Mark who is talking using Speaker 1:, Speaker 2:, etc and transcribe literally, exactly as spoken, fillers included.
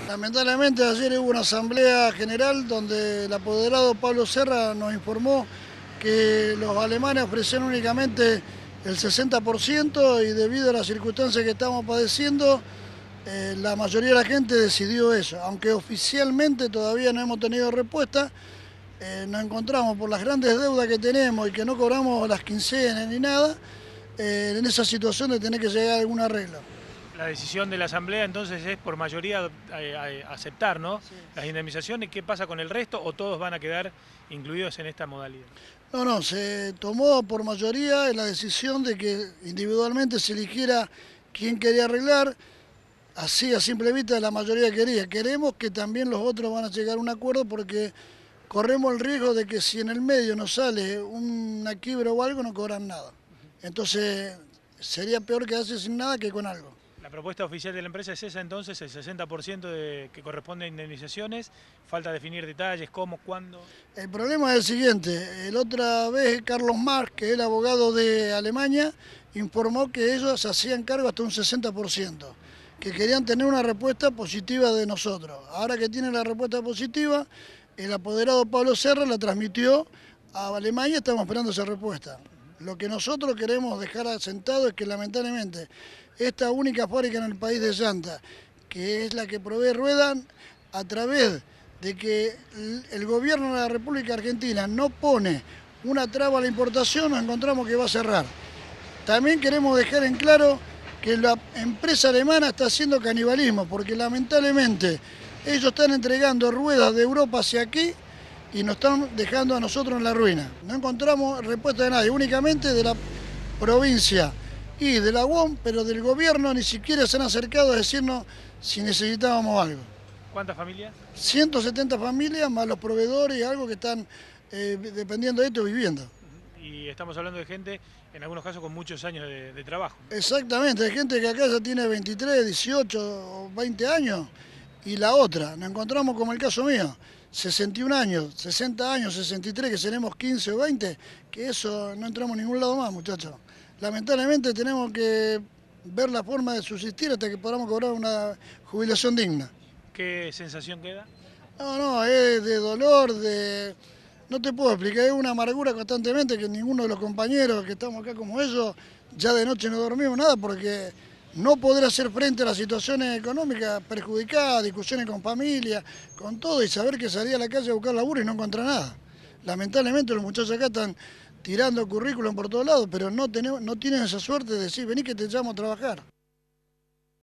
Speaker 1: Lamentablemente ayer hubo una asamblea general donde el apoderado Pablo Serra nos informó que los alemanes ofrecían únicamente el sesenta por ciento y debido a las circunstancias que estamos padeciendo, eh, la mayoría de la gente decidió eso. Aunque oficialmente todavía no hemos tenido respuesta, eh, nos encontramos por las grandes deudas que tenemos y que no cobramos las quincenas ni nada, eh, en esa situación de tener que llegar a algún arreglo.
Speaker 2: La decisión de la Asamblea entonces es por mayoría eh, aceptar, ¿no?
Speaker 1: Sí.
Speaker 2: Las indemnizaciones. ¿Qué pasa con el resto o todos van a quedar incluidos en esta modalidad?
Speaker 1: No, no, se tomó por mayoría la decisión de que individualmente se eligiera quién quería arreglar. Así a simple vista la mayoría quería. Queremos que también los otros van a llegar a un acuerdo porque corremos el riesgo de que si en el medio nos sale una quiebra o algo no cobran nada. Entonces sería peor quedarse sin nada que con algo.
Speaker 2: La propuesta oficial de la empresa es esa entonces, el sesenta por ciento de, que corresponde a indemnizaciones. Falta definir detalles, cómo, cuándo.
Speaker 1: El problema es el siguiente, la otra vez Carlos Marx, que es el abogado de Alemania, informó que ellos hacían cargo hasta un sesenta por ciento, que querían tener una respuesta positiva de nosotros. Ahora que tienen la respuesta positiva, el apoderado Pablo Serra la transmitió a Alemania, estamos esperando esa respuesta. Lo que nosotros queremos dejar asentado es que lamentablemente esta única fábrica en el país de llanta, que es la que provee ruedas, a través de que el gobierno de la República Argentina no pone una traba a la importación, nos encontramos que va a cerrar. También queremos dejar en claro que la empresa alemana está haciendo canibalismo, porque lamentablemente ellos están entregando ruedas de Europa hacia aquí y nos están dejando a nosotros en la ruina. No encontramos respuesta de nadie, únicamente de la provincia y de la U O M, pero del gobierno ni siquiera se han acercado a decirnos si necesitábamos algo.
Speaker 2: ¿Cuántas familias?
Speaker 1: ciento setenta familias, más los proveedores y algo que están eh, dependiendo de esto viviendo.
Speaker 2: Y estamos hablando de gente, en algunos casos, con muchos años de, de trabajo.
Speaker 1: Exactamente, hay gente que acá ya tiene veintitrés, dieciocho o veinte años, y la otra, nos encontramos como el caso mío, sesenta y un años, sesenta años, sesenta y tres, que seremos quince o veinte, que eso no entramos a ningún lado más, muchachos. Lamentablemente tenemos que ver la forma de subsistir hasta que podamos cobrar una jubilación digna.
Speaker 2: ¿Qué sensación queda?
Speaker 1: No, no, es de dolor, de... No te puedo explicar, es una amargura constantemente que ninguno de los compañeros que estamos acá como ellos, ya de noche no dormimos nada porque no poder hacer frente a las situaciones económicas perjudicadas, discusiones con familia, con todo, y saber que salía a la calle a buscar laburo y no encontrar nada. Lamentablemente los muchachos acá están tirando currículum por todos lados, pero no, tenemos, no tienen esa suerte de decir, vení que te llamo a trabajar.